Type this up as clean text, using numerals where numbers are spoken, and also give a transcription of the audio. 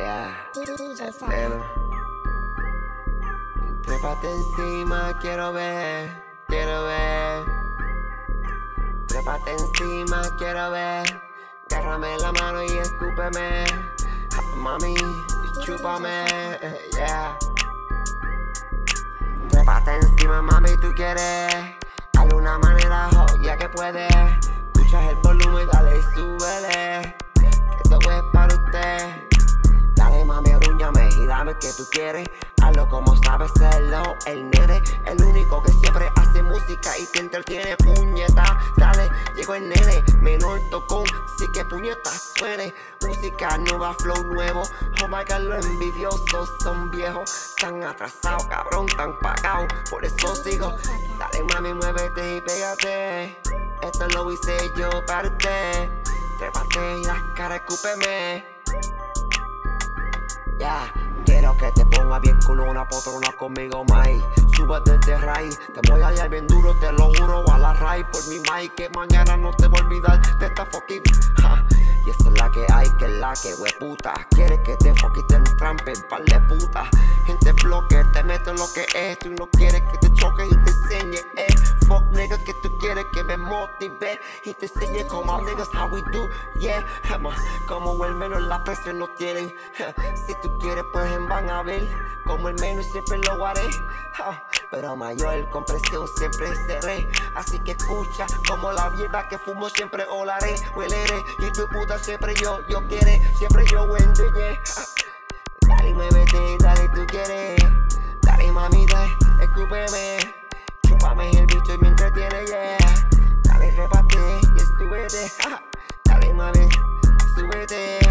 Yeah. DJ Sam. Nena. Trépate encima, quiero ver. Trépate encima, quiero ver. Agárrame la mano y escúpeme. Mami, chúpame. Yeah. Trépate encima, mami, tú quieres. Dale una manera joya que puedes. Escuchas el volumen, dale y súbele. Que esto es para usted. Dale, mami, orúñame y dame que tú quieres. Hazlo como sabes hacerlo. El nene, el único que siempre hace música y te entretiene. Puñeta, dale, llegó el nene. Menor tocón, sí que puñeta suene. Música nueva, flow nuevo. Oh my God, los envidiosos son viejos. Tan atrasados, cabrón, tan pagados. Por eso sigo. Dale, mami, muévete y pégate. Esto lo hice yo para usted. Trépate y las caras, escúpeme. Ya, quiero que te ponga bien culona, potrona conmigo, mai. Súbete de raíz, te voy a dar bien duro, te lo juro, a la raíz por mi mai. Que mañana no te voy a olvidar de esta fucking y esa es la que hay, que es la que hueputa. Quieres que te foquite en trampa, par de puta. Gente bloque, te meto lo que es. Tú no quieres que te choque y te enseñe, fuck niggas, que tú quieres que me motive y te enseñe como niggas how we do, yeah. Como el menos la presión no tienen. Si tú quieres pues van a ver como el menos siempre lo haré. Pero mayor con presión siempre seré. Así que escucha como la mierda que fumo siempre olaré. Hueleré y tu puta siempre yo quiere. Siempre yo vendo, yeah. Dale, muévete, dale, tú quieres. Dale, mami, dale, escúpeme. Chúpame el bicho y me entretiene, yeah. Dale, repate y súbete. Dale, mami, súbete.